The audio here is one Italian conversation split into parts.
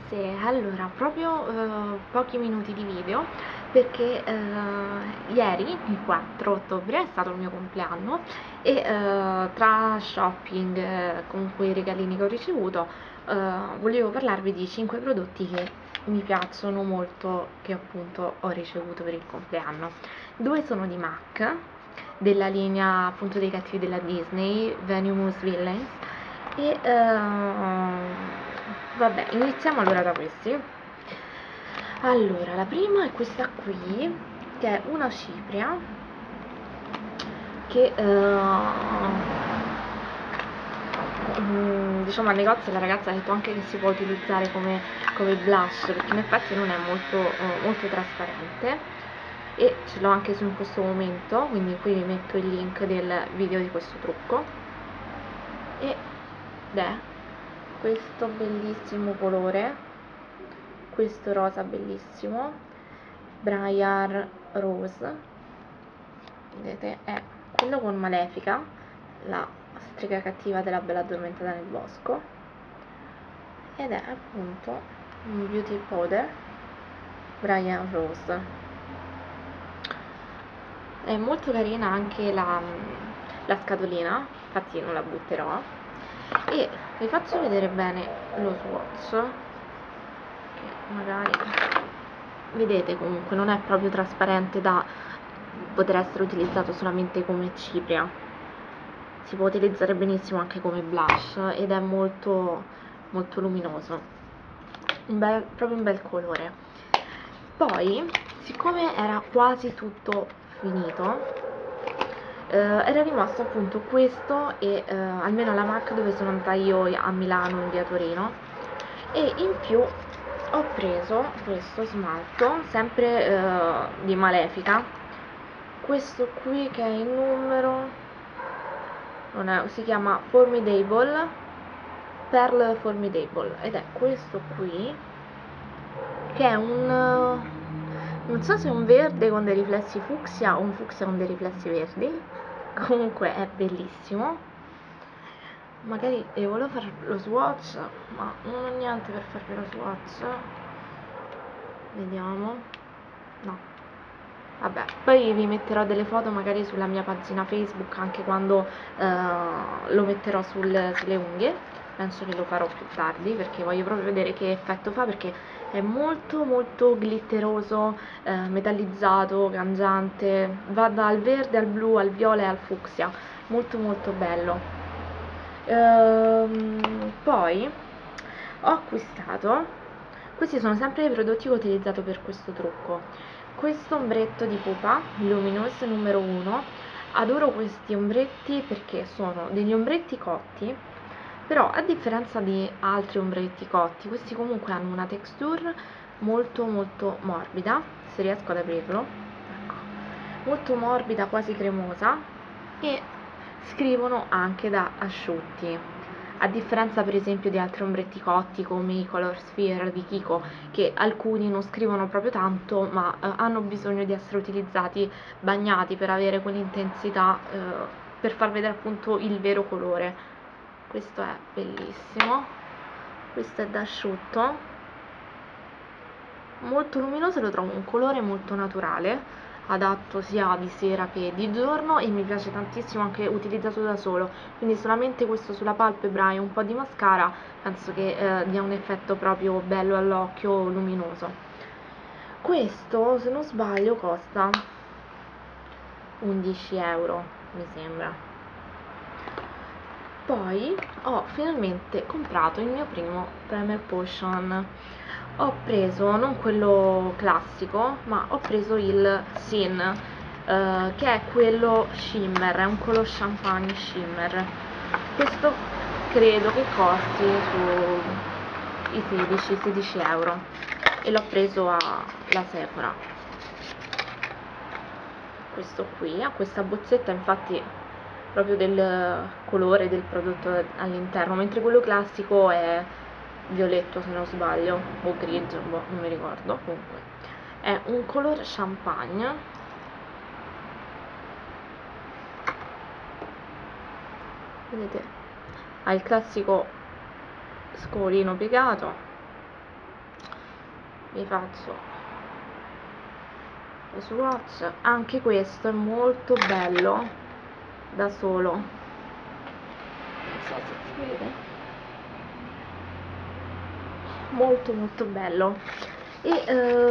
ragazze, allora proprio pochi minuti di video perché ieri, il 4 ottobre, è stato il mio compleanno e tra shopping, comunque i regalini che ho ricevuto, volevo parlarvi di 5 prodotti che mi piacciono molto, che appunto ho ricevuto per il compleanno. Due sono di MAC, della linea appunto dei cattivi della Disney, Venomous Villains, e vabbè, iniziamo allora da questi. Allora, la prima è questa qui, che è una cipria che diciamo al negozio la ragazza ha detto anche che si può utilizzare come blush, perché in effetti non è molto trasparente, e ce l'ho anche su in questo momento, quindi qui vi metto il link del video di questo trucco. Ed è questo bellissimo colore, questo rosa bellissimo, Briar Rose, vedete, è quello con Malefica, la strega cattiva della Bella Addormentata nel bosco, ed è appunto un beauty powder Briar Rose. È molto carina anche la scatolina, infatti non la butterò, e vi faccio vedere bene lo swatch, che magari vedete, comunque non è proprio trasparente da poter essere utilizzato solamente come cipria, si può utilizzare benissimo anche come blush ed è molto luminoso, proprio un bel colore. Poi, siccome era quasi tutto finito, era rimasto appunto questo e almeno la MAC dove sono andata io a Milano in via Torino, e in più ho preso questo smalto sempre di Malefica, questo qui che è il numero, si chiama Formidable, Pearl Formidable, ed è questo qui che è non so se è un verde con dei riflessi fucsia o un fucsia con dei riflessi verdi, comunque è bellissimo. Magari volevo fare lo swatch, ma non ho niente per farvi lo swatch, vediamo, no, vabbè, poi vi metterò delle foto magari sulla mia pagina Facebook anche quando lo metterò sulle unghie. Penso che lo farò più tardi perché voglio proprio vedere che effetto fa, perché è molto glitteroso, metallizzato, cangiante, va dal verde al blu al viola e al fucsia, molto bello. Poi ho acquistato, questi sono sempre i prodotti che ho utilizzato per questo trucco, questo ombretto di Pupa Luminous numero 1. Adoro questi ombretti perché sono degli ombretti cotti, però a differenza di altri ombretti cotti, questi comunque hanno una texture molto morbida, se riesco ad aprirlo, ecco, molto morbida, quasi cremosa, e scrivono anche da asciutti, a differenza per esempio di altri ombretti cotti come i Color Sphere di Kiko, che alcuni non scrivono proprio tanto ma hanno bisogno di essere utilizzati bagnati per avere quell'intensità, per far vedere appunto il vero colore. Questo è bellissimo, questo è da asciutto, molto luminoso, lo trovo un colore molto naturale, adatto sia di sera che di giorno, e mi piace tantissimo anche utilizzato da solo, quindi solamente questo sulla palpebra e un po' di mascara penso che dia un effetto proprio bello all'occhio, luminoso. Questo, se non sbaglio, costa 11 euro, mi sembra. Poi ho finalmente comprato il mio primo Primer Potion. Ho preso non quello classico, ma ho preso il Sin, che è quello shimmer, è un color champagne shimmer. Questo credo che costi sui 16 euro, e l'ho preso alla Sephora. Questo qui ha questa boccetta, infatti, proprio del colore del prodotto all'interno, mentre quello classico è violetto, se non sbaglio, o grigio, boh, non mi ricordo. Comunque è un color champagne, vedete, ha il classico scovolino piegato, vi faccio lo swatch. Anche questo è molto bello da solo, non so se si vede, molto molto bello. E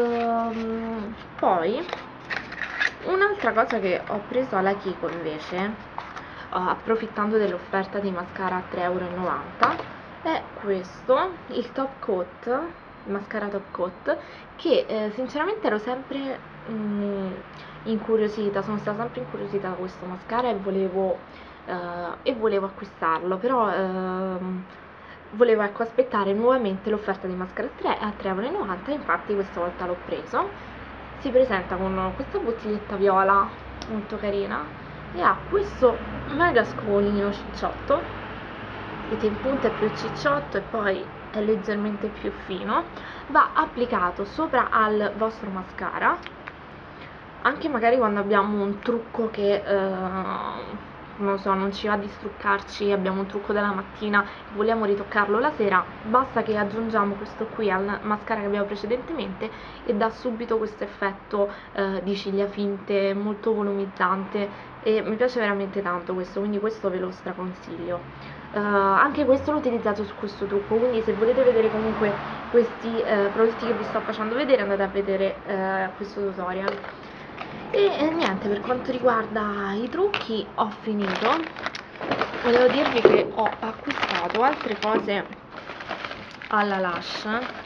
poi un'altra cosa che ho preso alla Kiko invece, approfittando dell'offerta di mascara a 3,90 €, è questo, il Top Coat, il mascara Top Coat, che sinceramente ero sempre incuriosita, sono stata sempre incuriosita da questo mascara e volevo acquistarlo, però volevo, ecco, aspettare nuovamente l'offerta di mascara a 3,90 €, infatti questa volta l'ho preso. Si presenta con questa bottiglietta viola molto carina e ha questo mega scovolino cicciotto, vedete in punta è più cicciotto e poi è leggermente più fino. Va applicato sopra al vostro mascara, anche magari quando abbiamo un trucco che non lo so, non ci va di struccarci, abbiamo un trucco della mattina e vogliamo ritoccarlo la sera, basta che aggiungiamo questo qui al mascara che abbiamo precedentemente e dà subito questo effetto di ciglia finte, molto volumizzante, e mi piace veramente tanto questo, quindi questo ve lo straconsiglio. Anche questo l'ho utilizzato su questo trucco, quindi se volete vedere comunque questi prodotti che vi sto facendo vedere, andate a vedere questo tutorial. E niente, per quanto riguarda i trucchi ho finito. Volevo dirvi che ho acquistato altre cose alla Lush,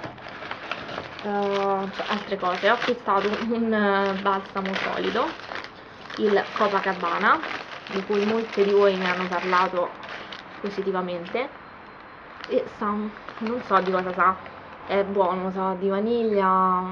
cioè altre cose, ho acquistato un balsamo solido, il Copacabana, di cui molte di voi mi hanno parlato positivamente, e sa, non so di cosa sa, è buono, sa di vaniglia,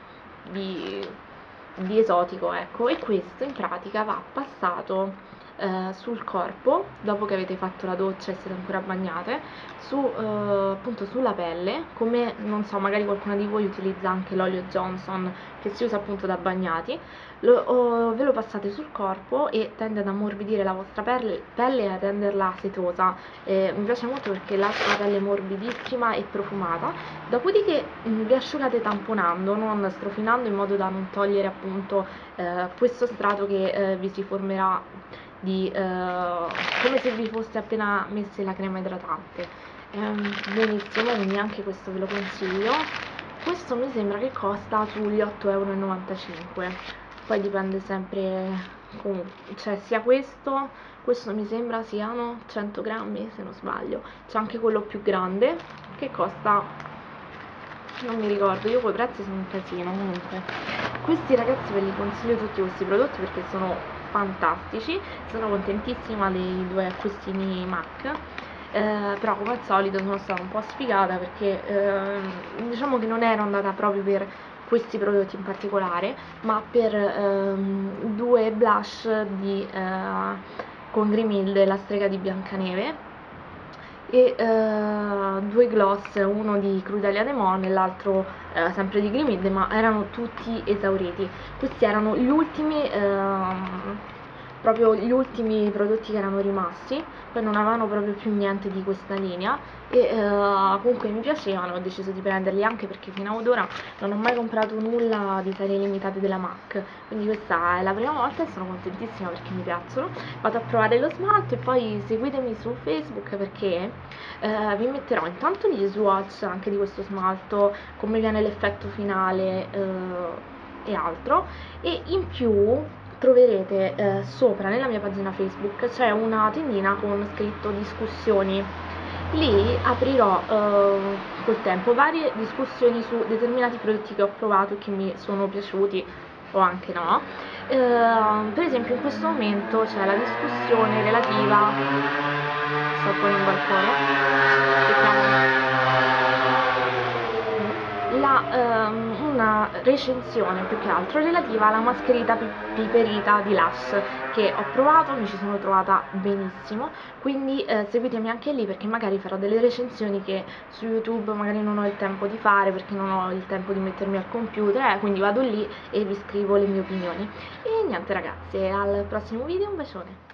di esotico, ecco. E questo in pratica va passato sul corpo dopo che avete fatto la doccia e siete ancora bagnate, appunto sulla pelle, come, non so, magari qualcuna di voi utilizza anche l'olio Johnson che si usa appunto da bagnati. Ve lo passate sul corpo e tende ad ammorbidire la vostra pelle e a renderla setosa. Mi piace molto perché lascia la pelle morbidissima e profumata. Dopodiché vi asciugate tamponando, non strofinando, in modo da non togliere appunto questo strato che vi si formerà come se vi foste appena messe la crema idratante. Benissimo, quindi anche questo ve lo consiglio. Questo mi sembra che costa sugli 8,95 €, poi dipende sempre, cioè sia questo mi sembra siano 100 grammi se non sbaglio, c'è anche quello più grande che costa, non mi ricordo, io coi prezzi sono un casino. Comunque questi ragazzi ve li consiglio tutti questi prodotti perché sono fantastici, sono contentissima dei 2 acquistini MAC. Però come al solito sono stata un po' sfigata perché diciamo che non ero andata proprio per questi prodotti in particolare, ma per 2 blush con Grimilde, la strega di Biancaneve, e 2 gloss, uno di Crudelia Demone e l'altro sempre di Grimilde, ma erano tutti esauriti. Questi erano gli ultimi, proprio gli ultimi prodotti che erano rimasti, poi non avevano proprio più niente di questa linea e comunque mi piacevano, ho deciso di prenderli anche perché fino ad ora non ho mai comprato nulla di serie limitate della MAC, quindi questa è la prima volta e sono contentissima perché mi piacciono. Vado a provare lo smalto e poi seguitemi su Facebook perché vi metterò intanto gli swatch anche di questo smalto, come viene l'effetto finale e altro, e in più troverete sopra nella mia pagina Facebook c'è una tendina con scritto discussioni. Lì aprirò col tempo varie discussioni su determinati prodotti che ho provato e che mi sono piaciuti o anche no. Per esempio in questo momento c'è la discussione relativa, sto ponendo al coro, una recensione più che altro relativa alla mascherita piperita di Lush che ho provato, mi ci sono trovata benissimo, quindi seguitemi anche lì perché magari farò delle recensioni che su YouTube magari non ho il tempo di fare perché non ho il tempo di mettermi al computer, quindi vado lì e vi scrivo le mie opinioni. E niente ragazze, al prossimo video, un bacione!